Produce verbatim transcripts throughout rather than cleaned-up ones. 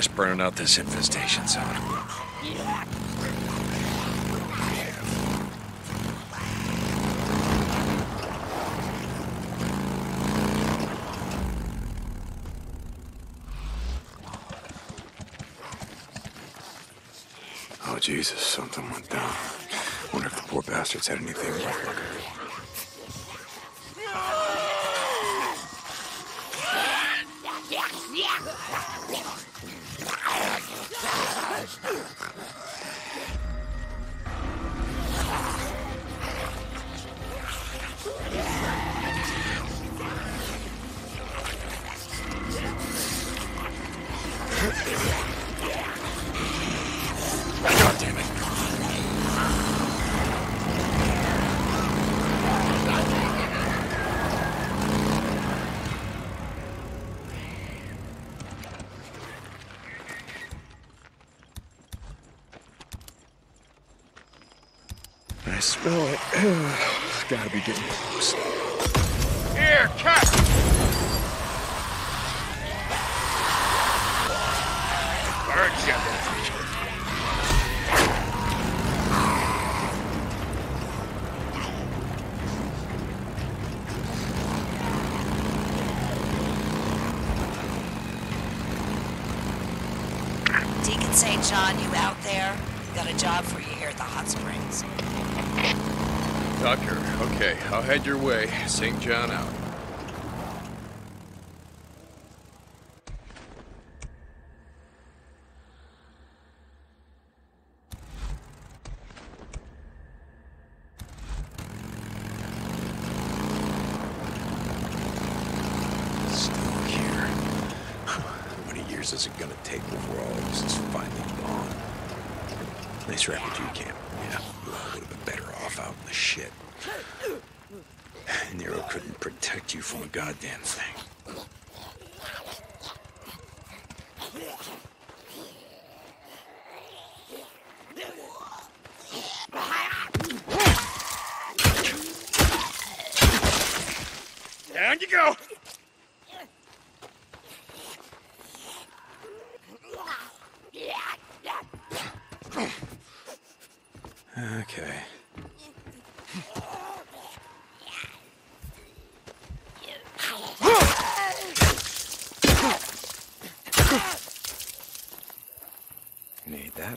finish burning out this infestation zone. Oh, Jesus, something went down. Wonder if the poor bastards had anything left. God damn it. I smell it. Gotta be getting close. Here, cat! Bird shit. Deacon Saint John, you out there? Got a job for you here at the hot springs. Tucker, okay, I'll head your way. Saint John out. Still here. How many years is it gonna take before all of this is finally gone? Nice refugee camp. Yeah, you all would have been better off out in the shit. Nero couldn't protect you from a goddamn thing. Down you go! Okay. Need that.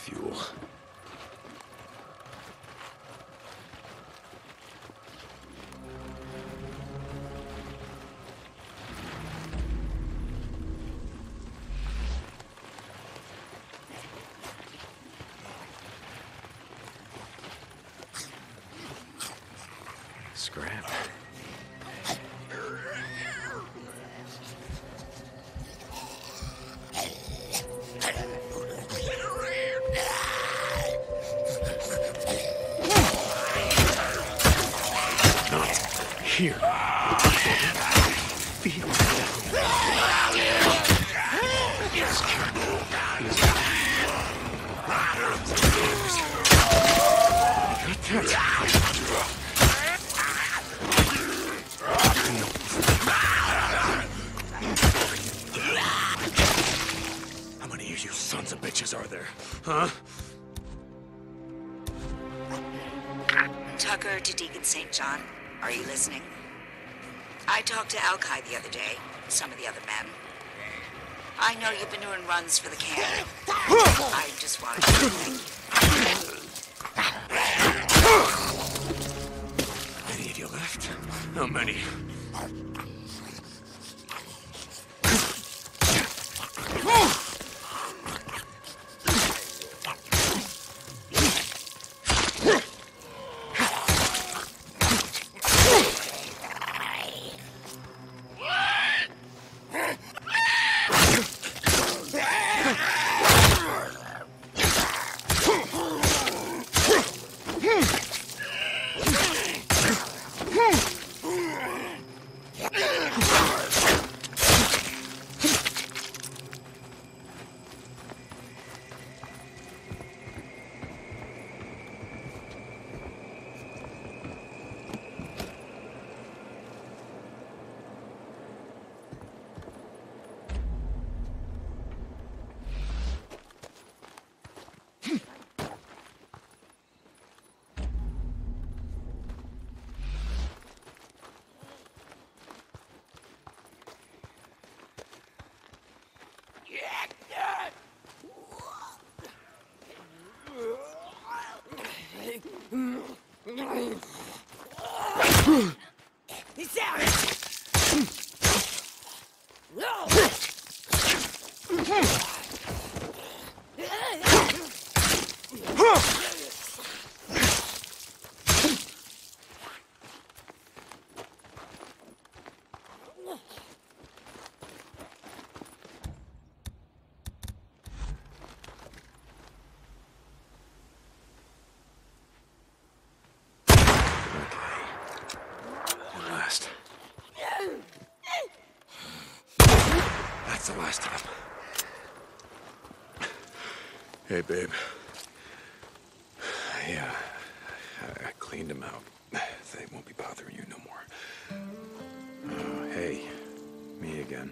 fuel. Scrap. Here. Feel How many of you sons of bitches are there? Huh? Tucker to Deacon Saint John. Are you listening? I talked to Alkai the other day, some of the other men. I know you've been doing runs for the camp. I just wanted to thank you. How many of you left? How many? He's out! That's the last time. Hey, babe. Yeah, I, I cleaned them out. They won't be bothering you no more. Uh, hey, me again.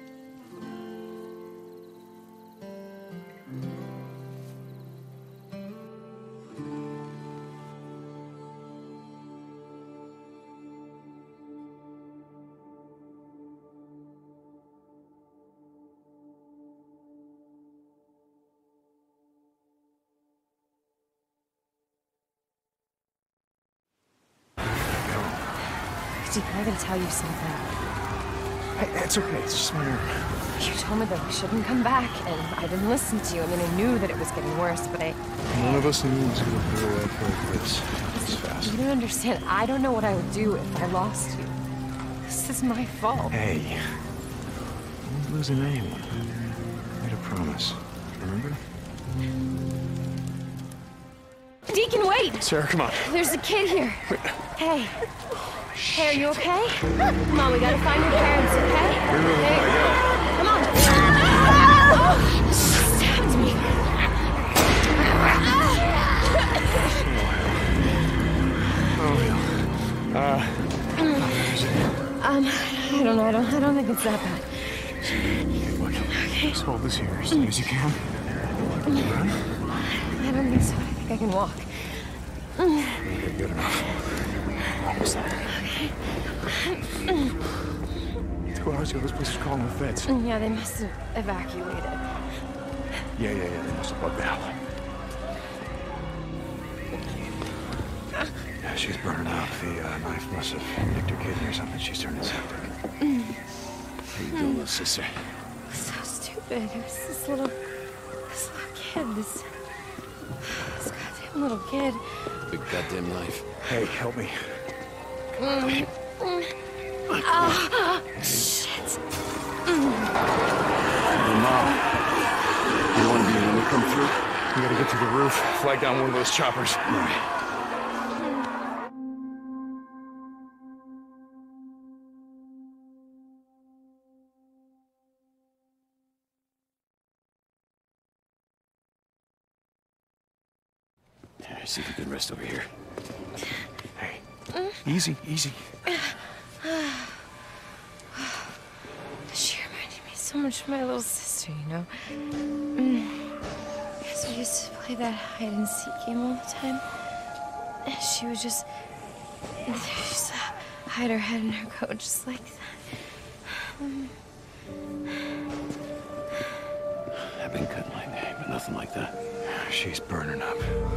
Deacon, I gotta tell you something. Hey, it's okay. It's just my nerve. You told me that we shouldn't come back, and I didn't listen to you. I mean, I knew that it was getting worse, but I... None of us knew it was going to blow up like this. This fast. You don't understand. I don't know what I would do if I lost you. This is my fault. Hey, I wasn't losing anyone. I made a promise. Remember? Deacon, wait! Sarah, come on. There's a kid here. Wait. Hey. Hey, are you okay? Come on, we gotta find your parents, okay? Hey. Come on. Oh, stabbed me. Oh, yeah. Uh. Um, I don't know. I don't. I don't think it's that bad. Okay, look. Okay. Just hold this here as long as you can. You run? I don't think so. I think I can walk. Okay, good enough. Almost there. Okay. Two hours ago, this place was calling the feds. Yeah, they must have evacuated. Yeah, yeah, yeah. They must have bugged out. She's burning up. The uh, knife must have nicked her kidney or something. She's turning septic. Mm. How you doing, little sister? So stupid. It was this little, this little kid. This, this goddamn little kid. Big goddamn knife. Hey, help me. Mm. Mm. Ah, shit. Mm. Hey, Mom. You want to be when we come through? We gotta get to the roof, flag down one of those choppers. All right. Yeah, see if you can rest over here. Hey, easy, easy. She reminded me so much of my little sister, you know? Mm. Because we used to play that hide and seek game all the time. And she would just, just hide her head in her coat just like that. Mm. I've been cutting my name, but nothing like that. She's burning up.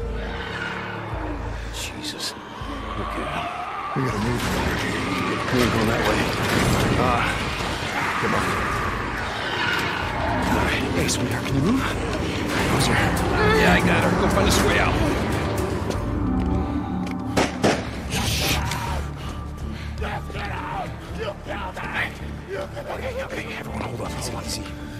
Jesus. Okay, now. We gotta move. We ain't going that way. Ah, uh, come on. All right. Hey, sweetheart, can you move? Closer. Yeah, I got her. Go find us a way out. Okay, okay, everyone hold up. It's easy.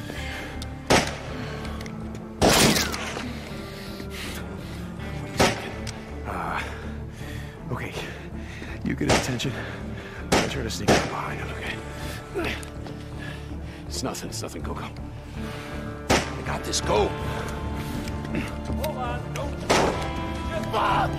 Uh, okay. You get his attention. I'm gonna try to sneak up behind him, okay? It's nothing. It's nothing. Go, go. I got this. Go. Hold on. Don't. Fuck you!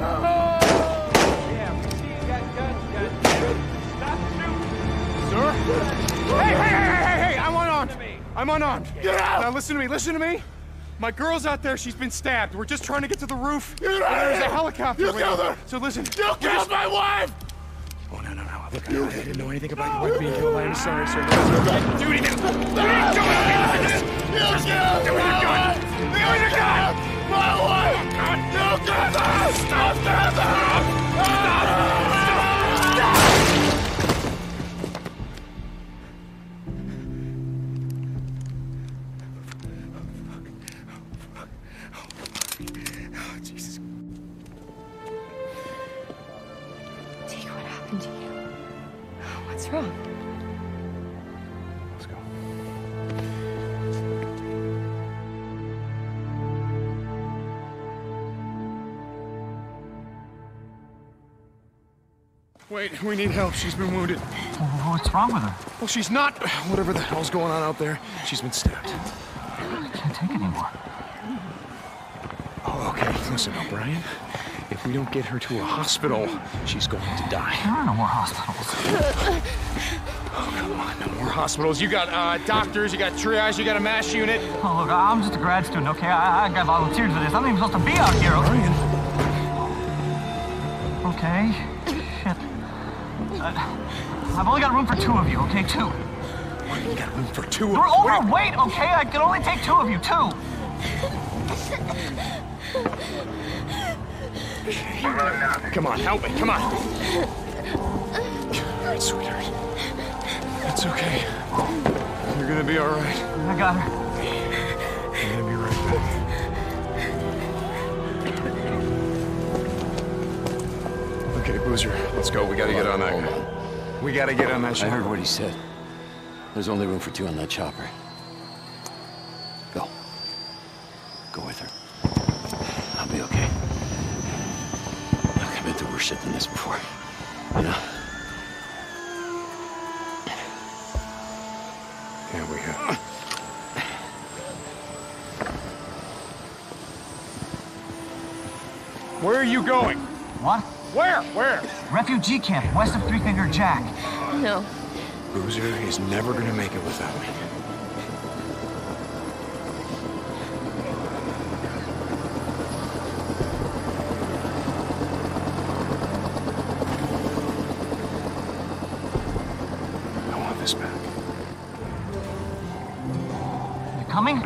Yeah, we see you got guns, goddammit. Stop shooting. Sir? Hey, hey, hey, hey, hey! I'm unarmed. I'm unarmed. Get out! Now listen to me. Listen to me. My girl's out there. She's been stabbed. We're just trying to get to the roof. Get out! There's a helicopter. You killed her. So listen. You killed my wife. Oh, no, no, no. Look, I, I didn't know anything about your wife being killed. I'm sorry, sir. Do anything. Do anything. You killed my wife. You killed my wife. You killed her. Stop. Stop. Stop. Jesus. Deke, what happened to you? What's wrong? Let's go. Wait, we need help. She's been wounded. What's wrong with her? Well, she's not. Whatever the hell's going on out there, she's been stabbed. I can't take it anymore. Oh, okay. Listen, O'Brien. If we don't get her to a hospital, she's going to die. There are no more hospitals. Oh, come on. No more hospitals. You got uh, doctors, you got triage, you got a MASH unit. Oh, look, I'm just a grad student, okay? I, I got volunteered for this. I'm not even supposed to be out here, okay? Okay. Shit. Uh, I've only got room for two of you, okay? Two. You got room for two of You're us. overweight, okay? I can only take two of you, two. Come on, help me, come on. All right, sweetheart. It's okay. You're gonna be all right. I got her. I'm gonna be right back. Okay, Boozer, let's go. We gotta get on that. Hold on. We gotta get on that I ship. heard what he said. There's only room for two on that chopper. Go. Go with her. I'll be okay. Look, I've been through worse shit than this before. You know? Yeah, we have. Where are you going? What? Where? Where? Refugee camp, west of Three Finger Jack. No. Boozer is never gonna make it without me. I want this back. You coming?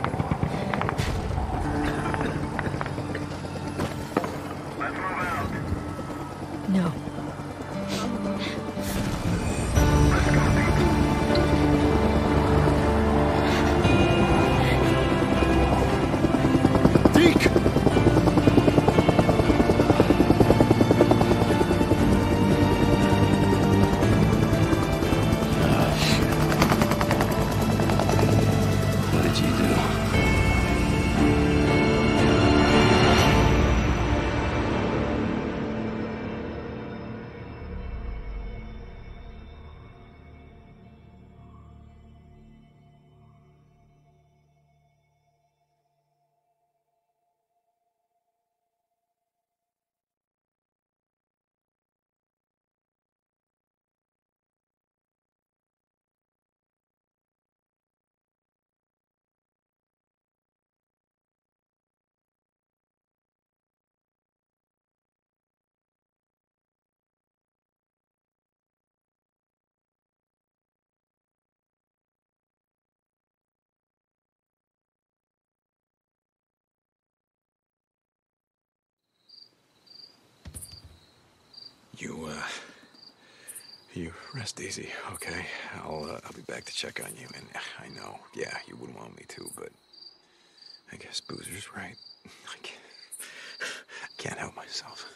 You rest easy, okay? I'll, uh, I'll be back to check on you, and I know, yeah, you wouldn't want me to, but I guess Boozer's right. I can't, I can't help myself.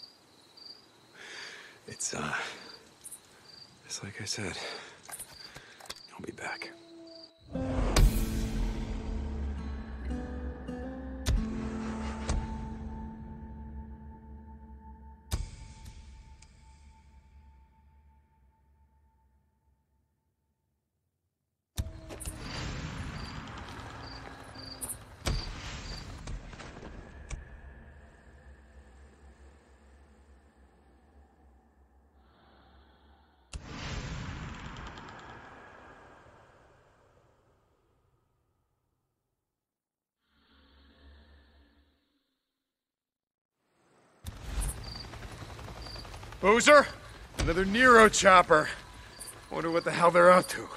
It's, uh, it's like I said, I'll be back. Boozer? Another Nero chopper. Wonder what the hell they're up to.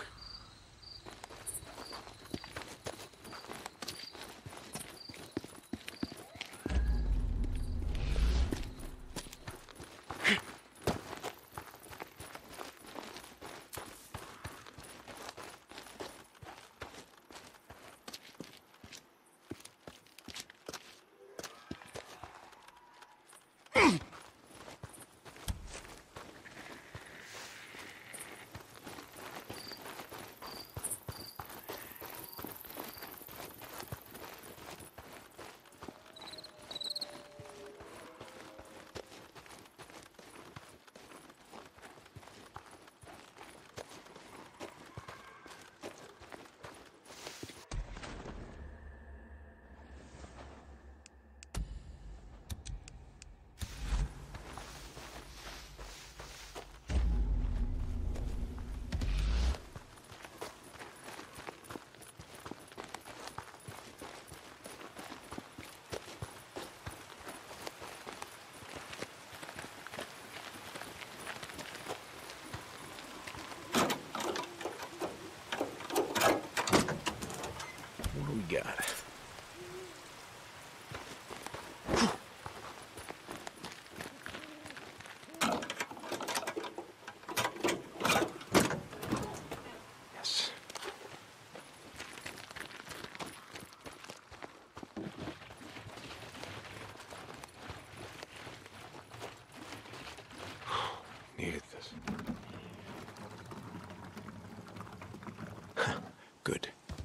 Got it. Yes. Needed this. Good.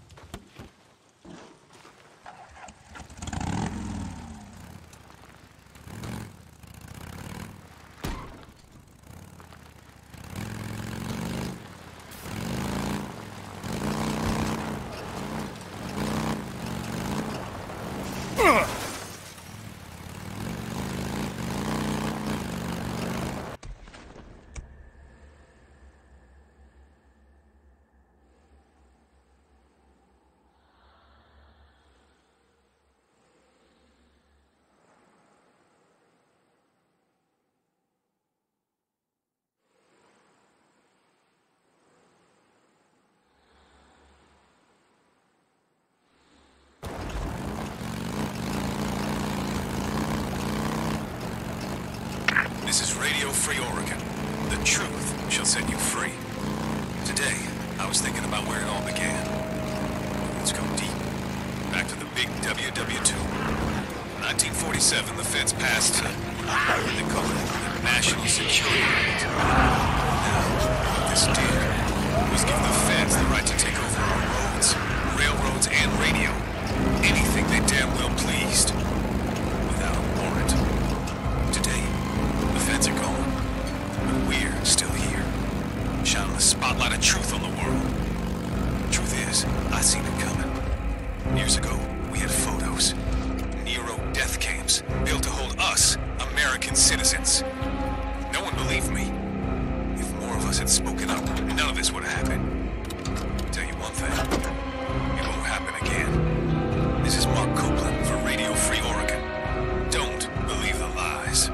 This is Radio Free Oregon. The truth shall set you free. Today, I was thinking about where it all began. Let's go deep. Back to the big W W two. nineteen forty-seven, the feds passed, uh, they call it the National Security Act. Now, what this did was give the feds the right to take over our roads, railroads, and radio. Anything they damn well pleased. Without a warrant. Today, the feds are gone, but we're still here, shining the spotlight of truth on the world. Truth is, I seen it coming. Years ago, we had photos, Nero death camps, built to hold us, American citizens. No one believed me. If more of us had spoken up, none of this would have happened. I'll tell you one thing, it won't happen again. This is Mark Copeland for Radio Free Oregon. Don't believe the lies.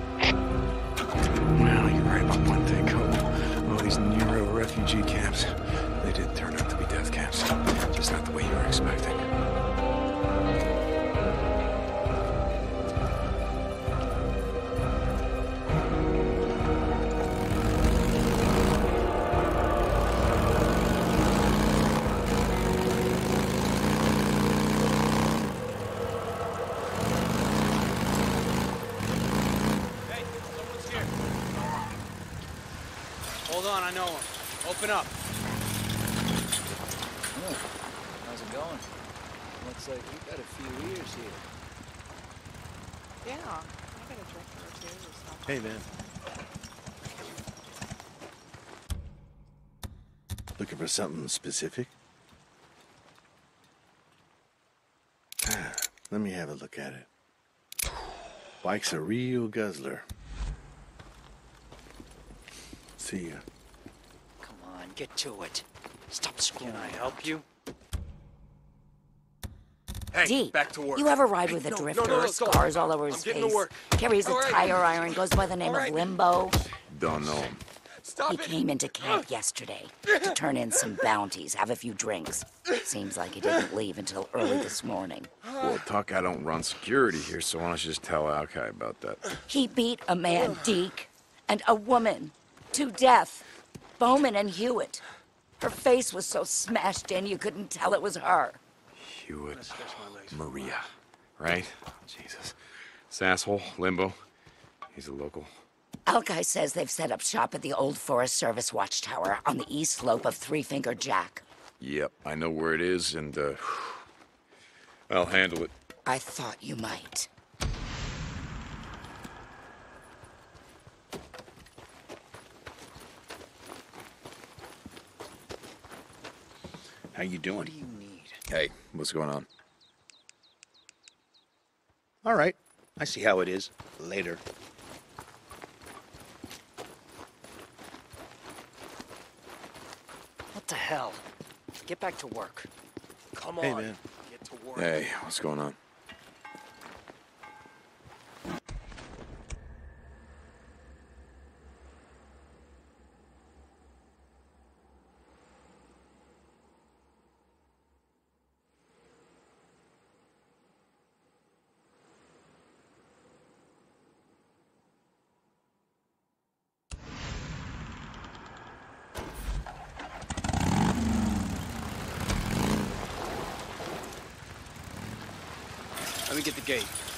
Well, you're right about one thing, Cole. All these Nero refugee camps, they did turn out to be death camps. Just not the way you were expecting. on, I know him. Open up. Oh, how's it going? Looks like you've got a few years here. Yeah, I got a drink or two or something. Hey, man. Looking for something specific? Ah, let me have a look at it. Bike's a real guzzler. See ya. Come on, get to it. Stop screwing. Can I help you? Hey, Deke, back to work. you ever ride with a no, drifter? No, no, no, Scars all over his I'm face. getting to work. Carries a All right. tire iron, goes by the name All right. of Limbo. Don't know him. Stop he it. came into camp yesterday to turn in some bounties, have a few drinks. Seems like he didn't leave until early this morning. Well, Tuck, I don't run security here, so why don't you just tell Alki about that? He beat a man, Deke, and a woman to death. Bowman and Hewitt. Her face was so smashed in you couldn't tell it was her. Hewitt, Maria, right? Jesus. This asshole, Limbo, he's a local. Alki says they've set up shop at the old Forest Service watchtower on the east slope of Three Finger Jack. Yep, I know where it is, and, uh, I'll handle it. I thought you might. How you doing? What do you need? Hey, what's going on? All right. I see how it is. Later. What the hell? Get back to work. Come Hey, on. man. Get to work. Hey, what's going on? Let me get the gate.